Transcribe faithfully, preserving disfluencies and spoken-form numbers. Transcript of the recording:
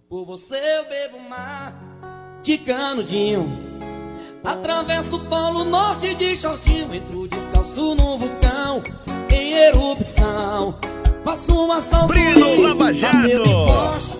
Por você eu bebo mar de canudinho, atravesso o polo norte de shortinho, entro descalço no vulcão em erupção, faço um assalto Brino Lava Jato.